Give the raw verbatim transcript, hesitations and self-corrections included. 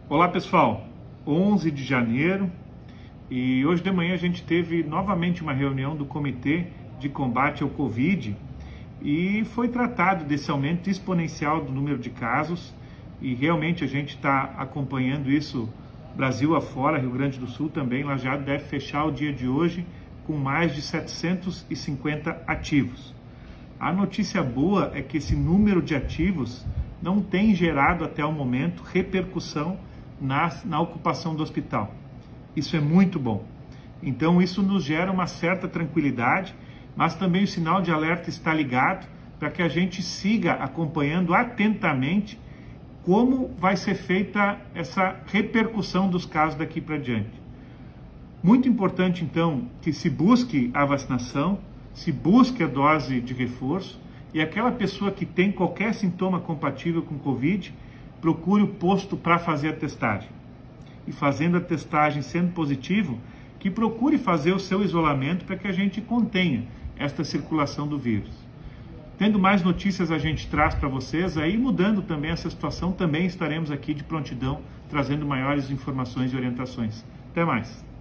Olá pessoal, onze de janeiro e hoje de manhã a gente teve novamente uma reunião do Comitê de Combate ao Covid e foi tratado desse aumento exponencial do número de casos e realmente a gente está acompanhando isso Brasil afora, Rio Grande do Sul também. Lajeado deve fechar o dia de hoje com mais de setecentos e cinquenta ativos. A notícia boa é que esse número de ativos não tem gerado até o momento repercussão na, na ocupação do hospital. Isso é muito bom. Então isso nos gera uma certa tranquilidade, mas também o sinal de alerta está ligado para que a gente siga acompanhando atentamente como vai ser feita essa repercussão dos casos daqui para diante. Muito importante então que se busque a vacinação, se busque a dose de reforço e aquela pessoa que tem qualquer sintoma compatível com Covid, procure o posto para fazer a testagem. E fazendo a testagem sendo positivo, que procure fazer o seu isolamento para que a gente contenha esta circulação do vírus. Tendo mais notícias a gente traz para vocês, aí mudando também essa situação, também estaremos aqui de prontidão, trazendo maiores informações e orientações. Até mais!